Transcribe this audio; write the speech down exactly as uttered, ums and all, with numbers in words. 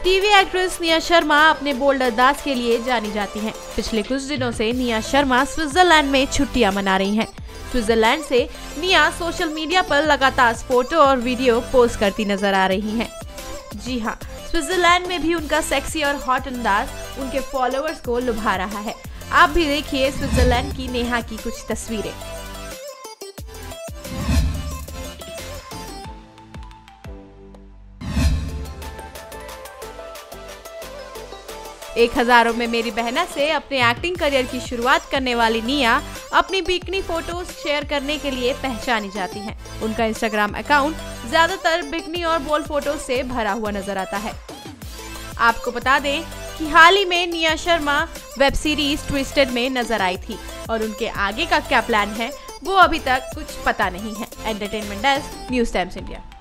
TV actress Nia Sharma अपने bold अंदाज के लिए जानी जाती हैं। पिछले कुछ दिनों से निया शर्मा स्विट्जरलैंड में छुट्टियां मना रही हैं। स्विट्जरलैंड से निया सोशल मीडिया पर लगातार फोटो और वीडियो पोस्ट करती नजर आ रही हैं। जी हाँ, स्विट्जरलैंड में भी उनका सेक्सी और हॉट अंदाज उनके फॉलोअर्स को लुभा रहा है। आप भी देखिए स्विट्जरलैंड की नेहा की कुछ तस्वीरें। एक हजारों में मेरी बहना से अपने एक्टिंग करियर की शुरुआत करने वाली निया अपनी बिकनी फोटोज शेयर करने के लिए पहचानी जाती हैं। उनका इंस्टाग्राम अकाउंट ज्यादातर बिकनी और बोल्ड फोटोज से भरा हुआ नजर आता है। आपको बता दें कि हाल ही में Nia Sharma web series twisted में नजर आई थी और उनके आगे का क्या प्लान है वो अभी तक कुछ पता नहीं है। Entertainment desk, news Times India.